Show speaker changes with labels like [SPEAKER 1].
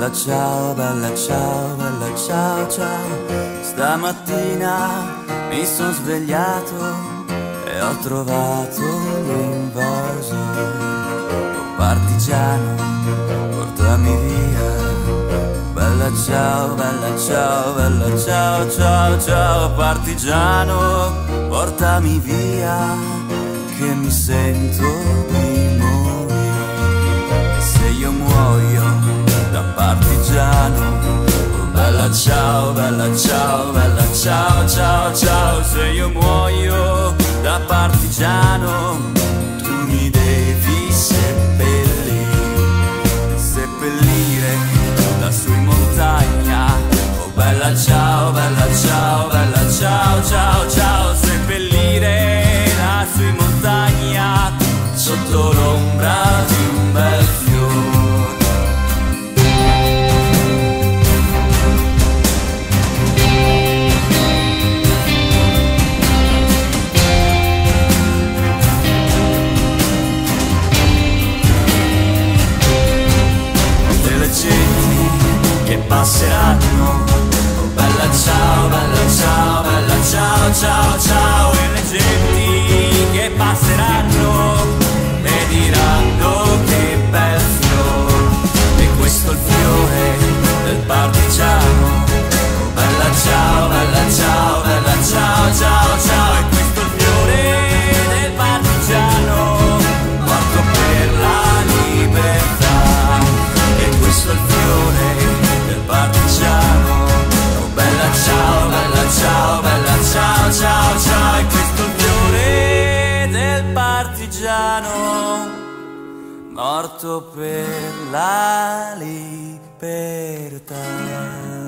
[SPEAKER 1] Bella ciao, bella ciao, bella ciao, ciao. Stamattina mi sono svegliato e ho trovato l'invaso. Oh partigiano, portami via. Bella ciao, bella ciao, bella ciao, ciao, ciao. Partigiano, portami via, che mi sento di morire. Se io muoio da partigiano, oh bella ciao, bella ciao, bella ciao, ciao, ciao. Se io muoio da partigiano, tu mi devi seppellire, seppellire lassù in montagna. Oh bella ciao, bella ciao, bella ciao, ciao, ciao. Seppellire lassù in montagna, sotto l'ombra di un bel fiore. Delle genti che passeranno, oh bella ciao, bella ciao, bella ciao, ciao, ciao. E le genti che passeranno e diranno che bel fiore. E questo è il fiore del partigiano. Oh bella ciao, bella ciao, bella ciao, ciao, ciao. E questo è il fiore del partigiano, morto per la libertà. E questo è il fiore del partigiano. Oh bella ciao, bella ciao, bella ciao, ciao, ciao. E questo è il fiore del partigiano, morto per la libertà.